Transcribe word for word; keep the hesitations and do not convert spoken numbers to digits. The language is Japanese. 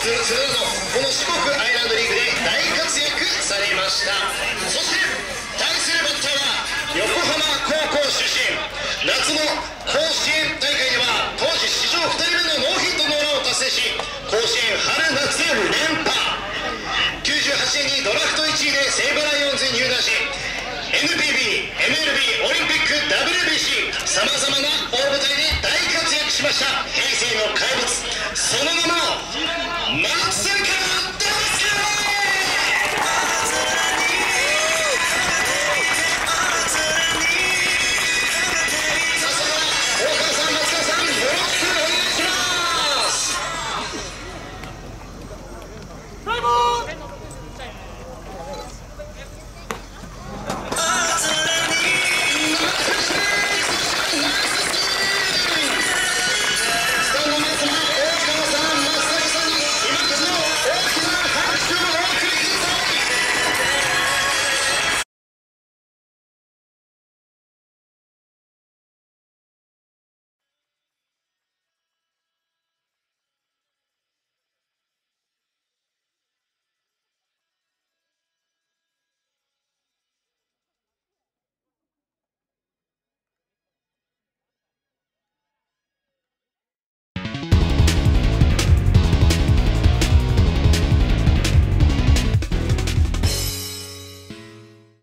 スなどこの四国アイランドリーグで大活躍されました。そして対するバッターは横浜高校出身、夏の甲子園大会では当時史上ふたりめのノーヒットノーランを達成し、甲子園春夏連覇。きゅうじゅうはちねんにドラフトいちいで西武ライオンズに入団し、 エヌピービー、エムエルビー、オリンピック、ダブリュービーシー さまざまな大舞台で大活躍しました平成の怪物、その名も